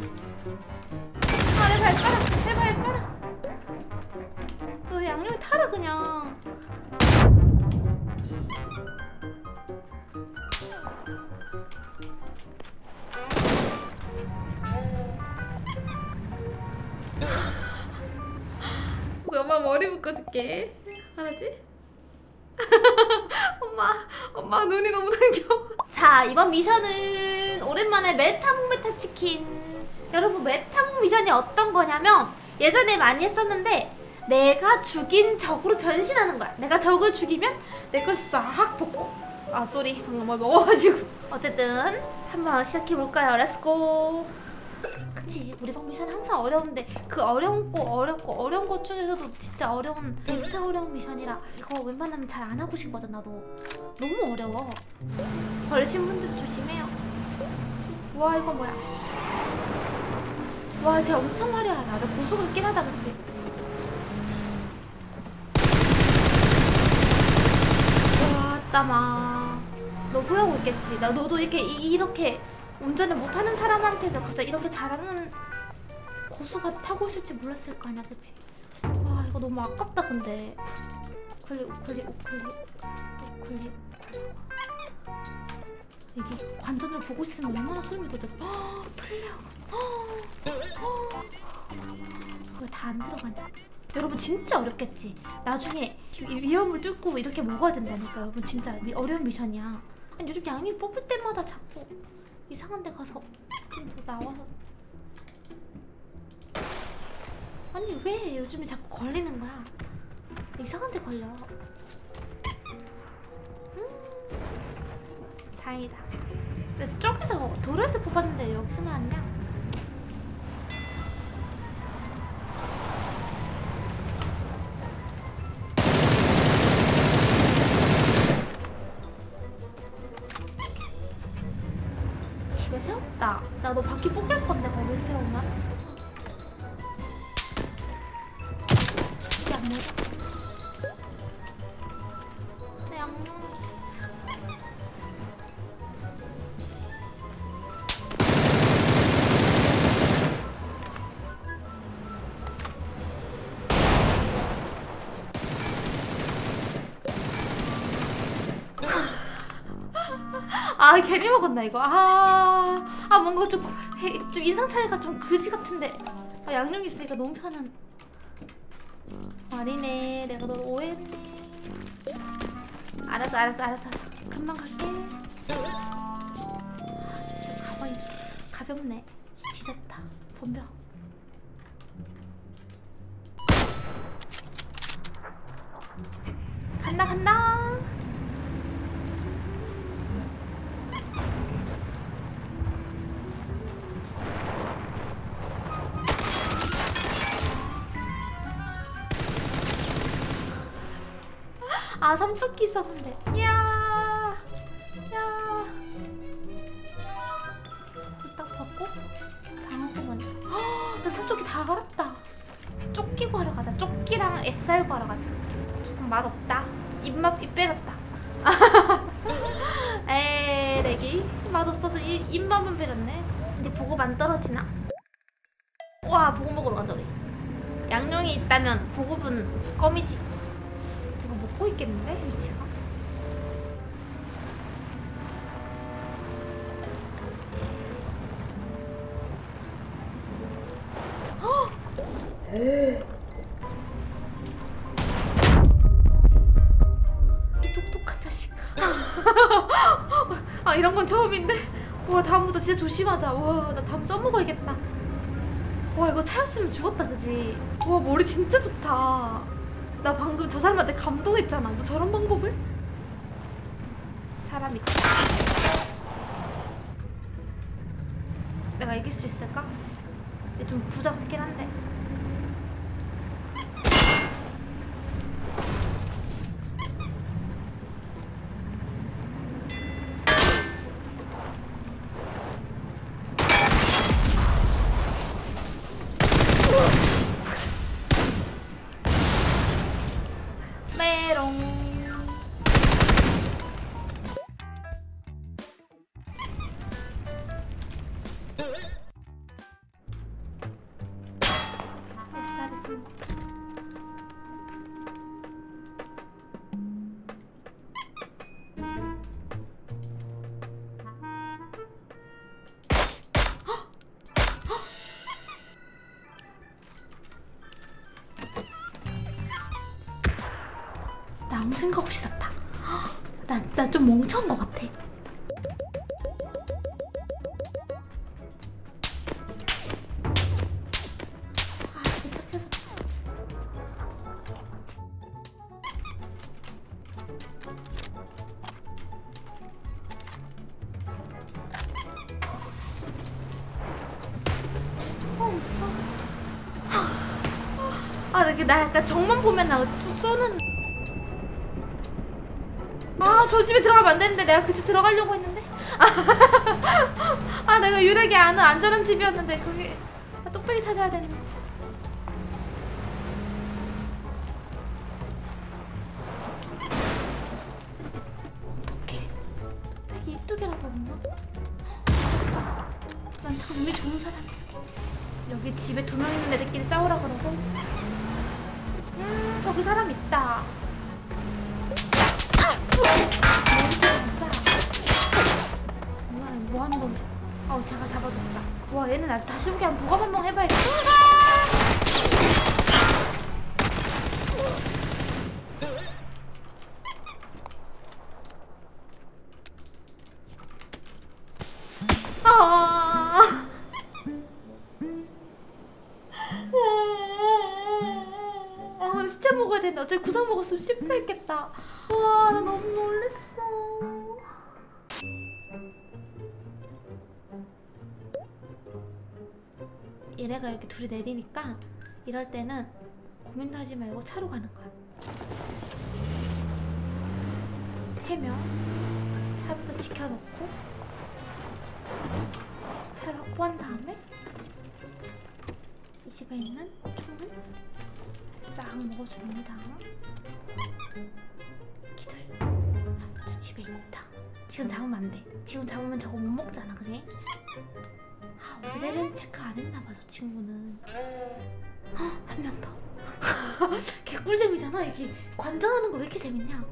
아, 내 발가락, 내 발가락. 너 양념이 타라 그냥. 엄마 머리 묶어줄게. 알았지? 엄마 눈이 너무 당겨. 자, 이번 미션은 오랜만에 메타몽 치킨. 여러분, 메타몽 미션이 어떤 거냐면 예전에 많이 했었는데 내가 죽인 적으로 변신하는 거야. 내가 적을 죽이면 내 걸 싹 벗고. 아, 쏘리, 방금 뭘 먹어가지고. 어쨌든 한번 시작해볼까요? 렛츠고. 그치, 우리 방 미션은 항상 어려운데 그 어려운 것 중에서도 진짜 어려운 베스트 어려운 미션이라 이거 웬만하면 잘 안 하고 싶거든. 나도 너무 어려워. 걸리신 분들도 조심해요. 와, 이거 뭐야. 와, 쟤 엄청 화려하다. 나 고수가 있긴 하다. 그치? 와, 따마. 너 후회하고 있겠지. 너도 이렇게 운전을 못하는 사람한테서 갑자기 이렇게 잘하는 고수가 타고 있을지 몰랐을 거 아니야, 그치? 와, 이거 너무 아깝다. 근데 우클릭 이게 관전을 보고 있으면 얼마나 소름이 돋아. 플레어가 그거 다 안 들어가냐. 여러분, 진짜 어렵겠지? 나중에 위험을 뚫고 이렇게 먹어야 된다니까. 여러분, 진짜 어려운 미션이야. 아니, 요즘 양이 뽑을 때마다 자꾸 이상한 데 가서 좀 더 나와서. 아니, 왜 요즘에 자꾸 걸리는 거야? 이상한 데 걸려. 다행이다. 근데 저기서 도로에서 뽑았는데 여기서 나왔냐? 집에 세웠다. 나 너 바퀴 뽑힐 건데 거기서 세우면? 이게 안 맞아. 내 양념. 아, 괜히 먹었나 이거. 뭔가 좀 인상 차이가 좀 그지 같은데. 양념이 있으니까 너무 편한. 아니네, 내가 널 오해했네. 알았어. 금방 갈게. 가방이 가볍네. 뒤졌다. 덤벼. 간다. 아, 삼척기 있었는데. 이야. 딱 받고 당하고 먼저. 나 삼척기 다 갈았다. 쪽기 구하러 가자. 쪽기랑 뱃살 구하러 가자. 조금 맛없다. 입 빼렸다. 에레기 맛없어서 입맛만 빼렸네. 근데 보급 안 떨어지나? 와, 보급 먹으러 가자 우리. 양용이 있다면 보급은 껌이지. 누가 먹고 있겠는데? 위치가. 이 똑똑한 자식. 아, 이런 건 처음인데? 와, 다음부터 진짜 조심하자. 와, 나 다음 써먹어야겠다. 와, 이거 차였으면 죽었다, 그지? 와, 머리 진짜 좋다. 나 방금 저 사람한테 감동했잖아. 뭐 저런 방법을? 사람 있다. 내가 이길 수 있을까? 근데 좀 부자 같긴 한데. 메롱. 알겠습니다. 나 아무 생각 없이 샀다. 나 좀 멍청한 것 같아. 도착해서. 웃어. 나 약간 정만 보면 나 쏘는. 저 집에 들어가면 안 되는데. 내가 그 집 들어가려고 했는데. 내가 유일하게 아는 안전한 집이었는데 거기 뚝배기 찾아야 되는데. 어떡해. 뚝배기 이뚝이라도 없나? 난 참 운이 좋은 사람이야. 여기 집에 2명 있는 애들끼리 싸우라 그러고. 저기 사람 있다. 뭐 하는 건데? 제가 잡아줬다. 와, 얘는 아직 다시 오게 한번 부검 한번 해봐야겠다. 오늘 시체 먹어야 되는데 어차피 구상 먹었으면 실패했겠다. 와, 나 너무 놀랬어. 얘네가 이렇게 둘이 내리니까 이럴 때는 고민도 하지 말고 차로 가는 거야. 3명 차부터 지켜놓고 차를 확보한 다음에 이 집에 있는 총을 싹 먹어줍니다. 기다려. 저 집에 있다. 지금 잡으면 안 돼. 지금 잡으면 저거 못 먹잖아, 그지? 어디를 체크 안 했나봐, 저 친구는. 한 명 더. 개꿀잼이잖아. 이게 관전하는 거 왜 이렇게 재밌냐?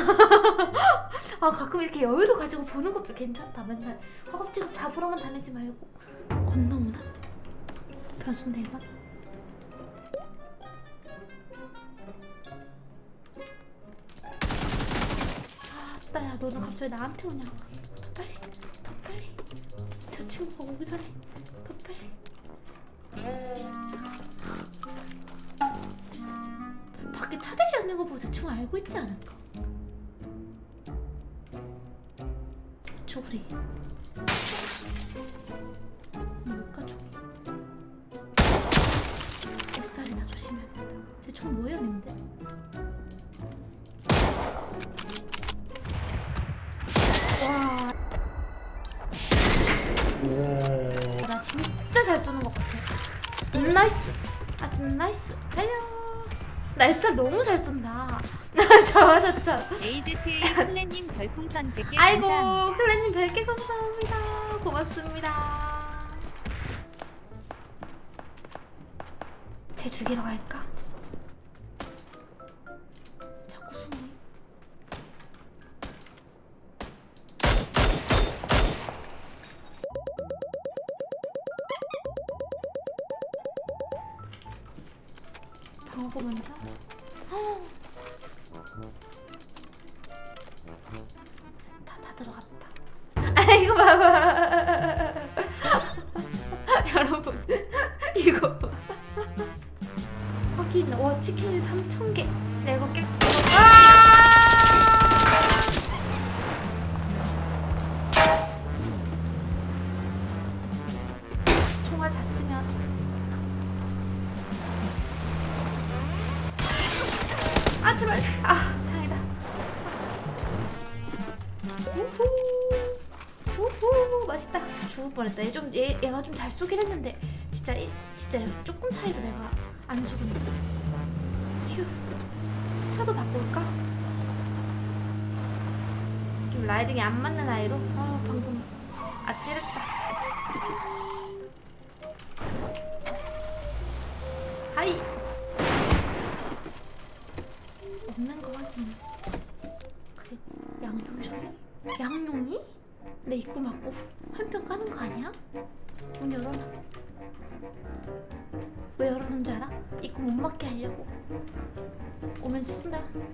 가끔 이렇게 여유를 가지고 보는 것도 괜찮다. 맨날 허겁지겁 잡으러만 다니지 말고. 건너오나? 변수인데 이건? 아따야, 너는 갑자기 나한테 오냐? 더 빨리, 더 빨리. 저 친구가 오기 전에 더 빨리. 밖에 차 대지 않는 거 보고 대충 알고 있지 않을까? 죽으리. 뭘까, 총? SR이다. 조심해야 된다. 쟤 총 뭐예요, 님들? 와. 나 진짜 잘 쏘는 것 같아. 나이스. 아주 나이스. 달려. 나 SR 너무 잘 쏜다. 좋아. AZ의 클레님 별풍선 100개 아이고, 감사합니다. 클레님 100개 감사합니다. 고맙습니다. 쟤 죽이러 갈까? 자꾸 숨네. 방어구 먼저. 다 들어갔다. 이거 봐봐. 여러분, 이거 확인. 와, 치킨이 3,000개. 내가 이거 총알 다 쓰면 제발. 다행이다. 우후, 맛있다. 죽을 뻔했다. 얘가 좀 잘 쏘긴 했는데 진짜 조금 차이도 내가 안 죽은다. 휴. 차도 바꿀까? 좀 라이딩이 안 맞는 아이로. 방금 아찔했다. 하이. 쏘는 거 아니야? 문 열어놔. 왜 열어놓은 줄 알아? 입구 못 막게 하려고. 오면 쏜다.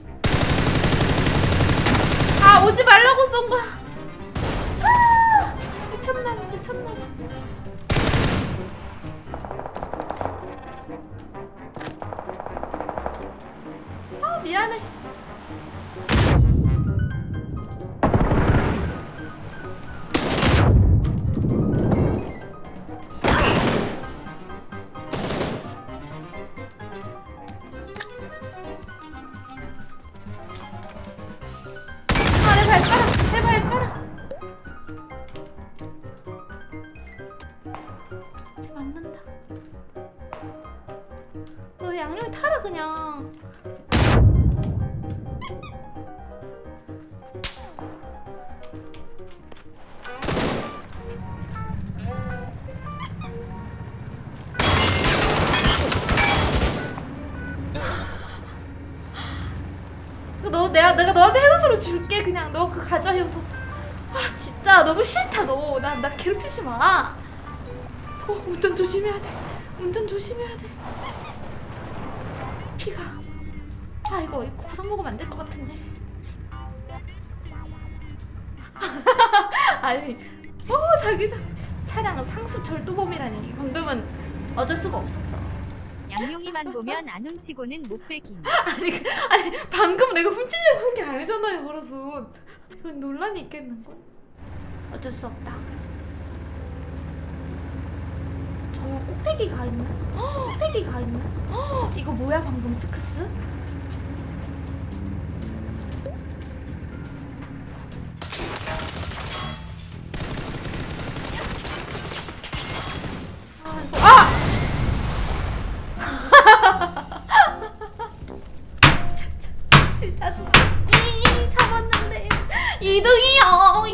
아, 오지 말라고 쏜 거야. 아, 미쳤나봐, 미쳤나봐. 아, 미안해. 내 발가락. 쟤 맞는다. 너 양념이 타라 그냥. 내가 너한테 해우소로 줄게. 그냥 너 그 가져 해우소. 아 진짜 너무 싫다. 너 나 괴롭히지 마. 운전 조심해야 돼. 운전 조심해야 돼. 피가. 아 이거 구상 먹으면 안 될 것 같은데. 아니 자기장 차량은 상습 절도범이라니. 방금은 어쩔 수가 없었어. 양용이만 보면 안 훔치고는 못 빼김. 아니 방금 내가 훔치려고 한 게 아니잖아요 여러분. 이건 논란이 있겠는걸? 어쩔 수 없다. 저 꼭대기가 있나? 꼭대기가 있나? 이거 뭐야 방금 스크스? 잡았는데 2등이요.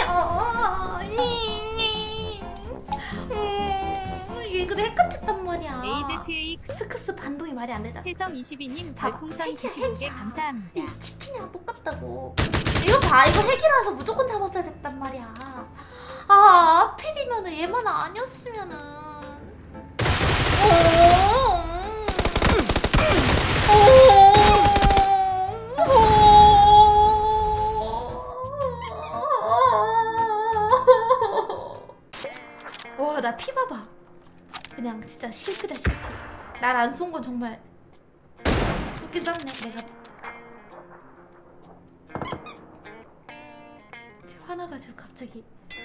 이게 근데 핵같았단 말이야. AZA 스크스 반동이 말이 안 되잖아. 해성 22님 봐봐. 별풍선 95개 감사합니다. 이 치킨이랑 똑같다고. 이거 봐, 이거 핵이라서 무조건 잡았어야 됐단 말이야. 아 하필이면은 얘만 아니었으면은. 와, 나 피 봐봐. 그냥 진짜 실패다 실패. 날 안 쏜 건 정말 쏘길 쐈네. 내가 화나가지고 갑자기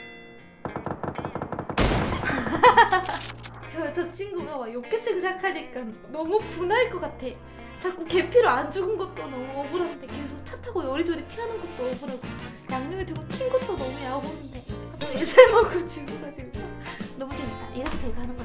저 친구가 막 욕했을 생각하니까 너무 분할 것 같아. 자꾸 개피로 안 죽은 것도 너무 억울한데 계속 차 타고 요리조리 피하는 것도 억울하고 양념이 들고 튄 것도 너무 야오는데 갑자기 살 먹고 죽어가지고 너무 재밌다. 이래서 배가 하는 거